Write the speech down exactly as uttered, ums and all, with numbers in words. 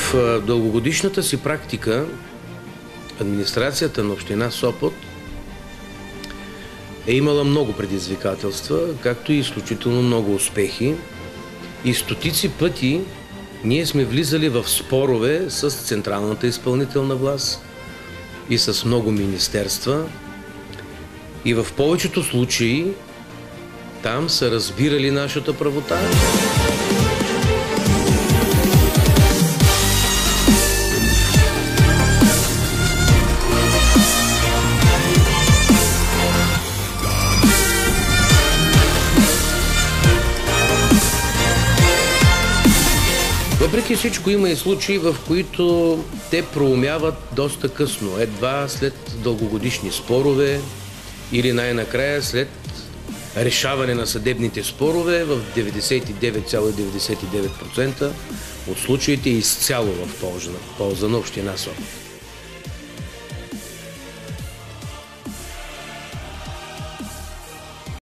В дългогодишната си практика администрацията на община Сопот е имала много предизвикателства, както и изключително много успехи. И стотици пъти ние сме влизали в спорове с централната изпълнителна власт и с много министерства. И в повечето случаи там са разбирали нашата правота. Въпреки всичко има и случаи, в които те проумяват доста късно, едва след дългогодишни спорове или най-накрая след решаване на съдебните спорове в деветдесет и девет цяло деветдесет и девет процента от случаите изцяло в полза на община Сопот.